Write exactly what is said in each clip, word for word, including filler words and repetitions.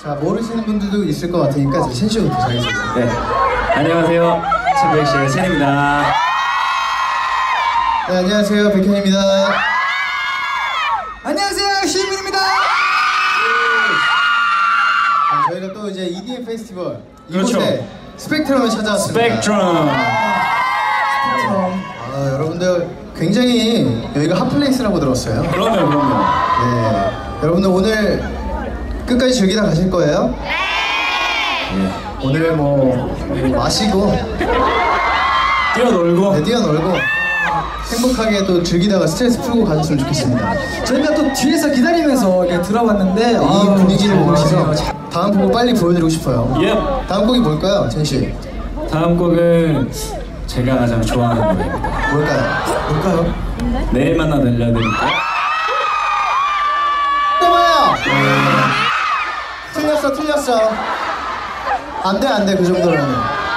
자, 모르시는 분들도 있을 것 같으니까 제 신시부터 하겠습니다. 네, 안녕하세요. 챔백씨의 첸입니다. 네, 안녕하세요. 백현입니다. 안녕하세요. 시민입니다. 네, 저희가 또 이제 이디엠 페스티벌 그렇죠. 이곳에 스펙트럼을 찾아왔습니다. 스펙트럼. 스펙트럼. 아, 여러분들 굉장히 여기가 핫플레이스라고 들었어요. 그럼요, 그럼요. 네, 여러분들 오늘 끝까지 즐기다 가실 거예요? 네. 오늘 뭐 마시고 뛰어놀고 네, 뛰어놀고 행복하게 또 즐기다가 스트레스 풀고 가셨으면 좋겠습니다. 저희가 또 뒤에서 기다리면서 이렇게 들어봤는데 이 아, 분위기를 보면서 좋으시네요. 다음 곡을 빨리 보여드리고 싶어요. 예. 다음 곡이 뭘까요, 첸씨? 다음 곡은 제가 가장 좋아하는 노래입니다. 뭘까요? 뭘까요? 내일 만나 들려드릴까요? 또봐요. 틀렸어, 틀렸어. 안돼, 안돼, 그 정도로는.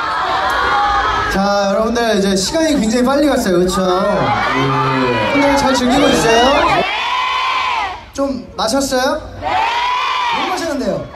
자, 여러분들 이제 시간이 굉장히 빨리 갔어요, 그렇죠? 오늘 잘 즐기고 있어요? 좀 마셨어요? 뭐 마시는데요?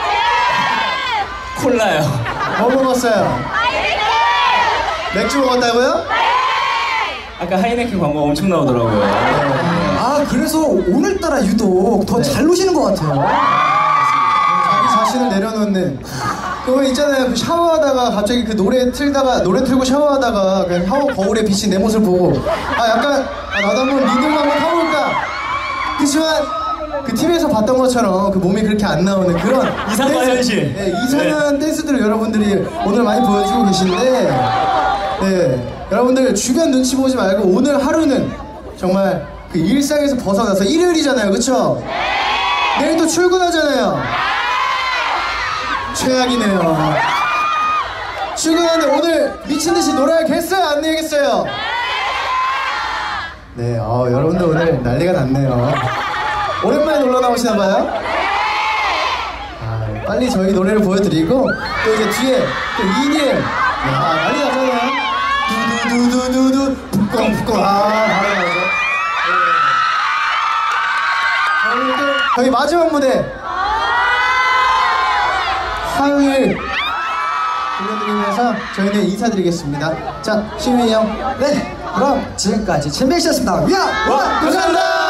콜라요. 뭐 먹었어요? 맥주 먹었다고요? 아까 하이네켄 광고 엄청 나오더라고요. 아, 그래서 오늘따라 유독 더 잘 네. 노시는 것 같아요. 자기 자신을 내려놓는. 그거 있잖아요, 그 샤워하다가 갑자기 그 노래 틀다가 노래 틀고 샤워하다가 그냥 샤워 거울에 비친 내 모습 보고 아 약간 아, 나도 한번 리듬 한번 타볼까. 그렇지만 그 티비에서 봤던 것처럼 그 몸이 그렇게 안 나오는 그런 이상한 댄스, 현실. 네, 이상한 댄스들을 여러분들이 오늘 많이 보여주고 계신데, 네, 여러분들 주변 눈치 보지 말고 오늘 하루는 정말 그 일상에서 벗어나서 일요일이잖아요, 그렇죠? 내일 또 출근하잖아요. 최악이네요. 출근하는데 오늘 미친듯이 놀아야겠어요? 안 내겠어요? 네, 어, 여러분들 오늘 난리가 났네요. 오랜만에 놀러 나오시나봐요? 아, 빨리 저희 노래를 보여드리고 또 이제 뒤에 또 이디엠 야, 난리 나잖아요. 두두두두두두 북광북광 아, 바로 나오죠. 네. 오늘 또 저희 마지막 무대 화요일 들려드리면서 저희는 인사드리겠습니다. 자, 시민이 형. 네, 그럼 지금까지 챔백씨였습니다. 위아! 와, 감사합니다.